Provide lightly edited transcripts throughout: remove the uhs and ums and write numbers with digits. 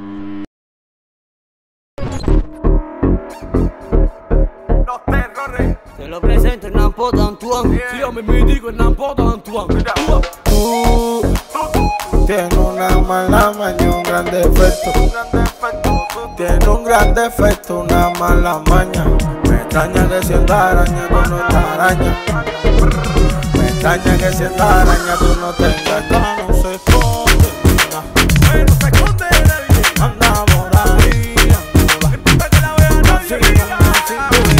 Los terrores. Te lo presento en Nampo D'Antoine. Yeah. Sí, yo me digo en Nampo D'Antoine. Tú tienes una mala maña, un gran defecto. Tiene un gran defecto, una mala maña. Me extraña que siendo araña tú no te araña. Me extraña que siendo araña tú no te engañas. No se esconde, nena. Bueno, se esconde nadie. Anda por ahí, anda. No importa que la vea nadie. Así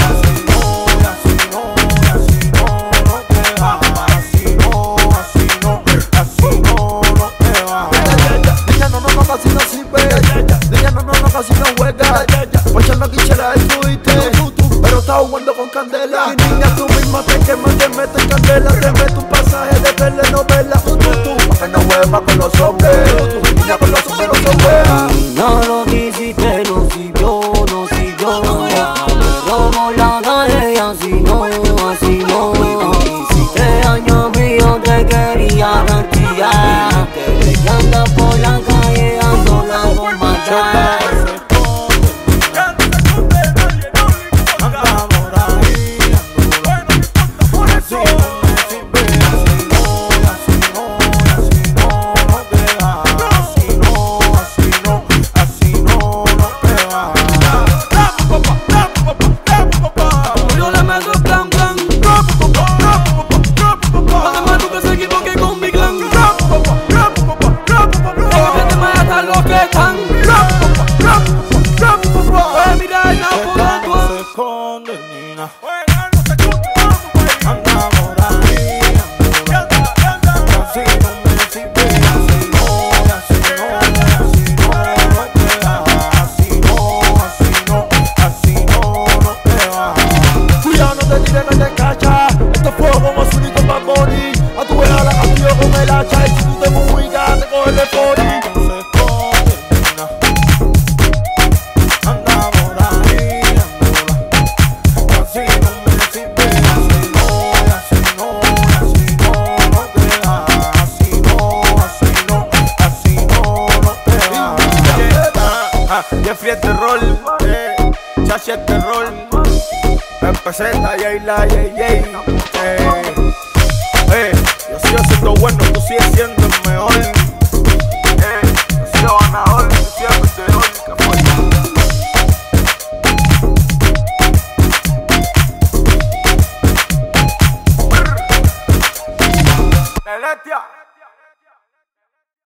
no te va. Así no te va. Niña no, casi no sirve. Niña no, casi no juega. Pues no quisiera estuviste, pero está jugando con candela. Y niña, tú misma te quemas, te metes en candela. Te metes un pasaje de telenovela. Pa' que no juegas con los hombres. Niña, con los hombres no se juega. No lo quisiste, no siguió, no siguió. Robo la calle y así no. Hiciste daño mío, te quería castigar. Que anda por la calle, ando la bomba. Este fuego como su único Bad Bunny. A tu vieja la castillo con el hacha. Y si tú te fuigas, te coge el pony. No se esconde, nena. Anda por ahí, anda. Así no me sirve. Así no te va. Así no te va. Jeffrey es terror, Chachi es terror. Representa Yayla, yo sigo siendo bueno, tú sigues siendo el mejor.